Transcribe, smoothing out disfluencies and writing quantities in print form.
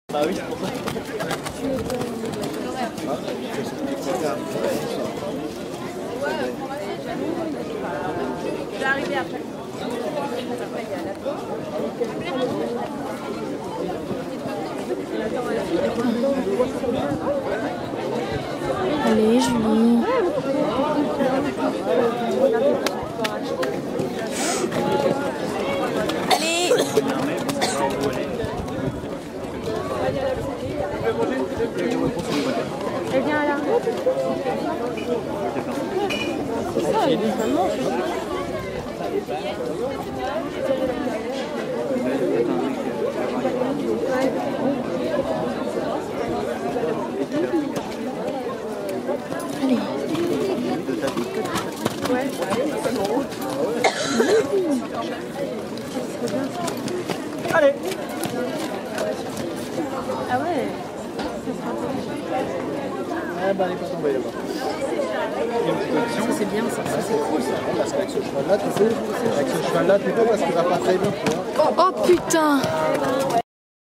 Bah oui, c'est pour ça. Je vais arriver après. Allez, Julie. Allez. Elle vient à la route. C'est ça, évidemment. Allez. Ouais. Allez. Ah ouais. Ah bah elle est pas tombée là-bas. Ça c'est bien, ça c'est cool ça. Parce qu'avec ce cheval-là, tu sais, avec ce cheval-là, tu peux parce qu'il va pas très bien. Oh putain.